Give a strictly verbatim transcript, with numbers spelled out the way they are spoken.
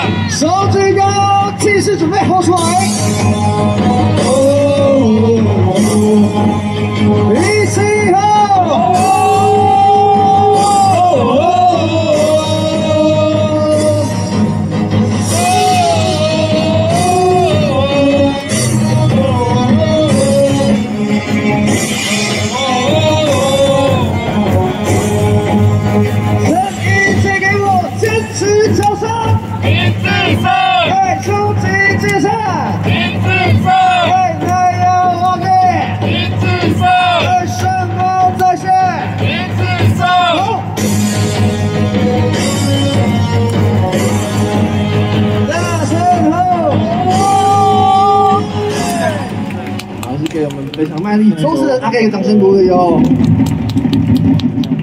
手举高，气势准备吼出来。一起吼！给我们非常卖力，忠实的阿给一个掌声鼓励哦。